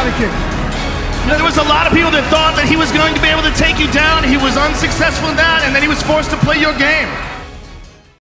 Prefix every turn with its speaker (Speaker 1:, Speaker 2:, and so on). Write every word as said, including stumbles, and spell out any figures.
Speaker 1: body kick.
Speaker 2: There was a lot of people that thought that he was going to be able to take you down. He was unsuccessful in that, and then he was forced to play your game.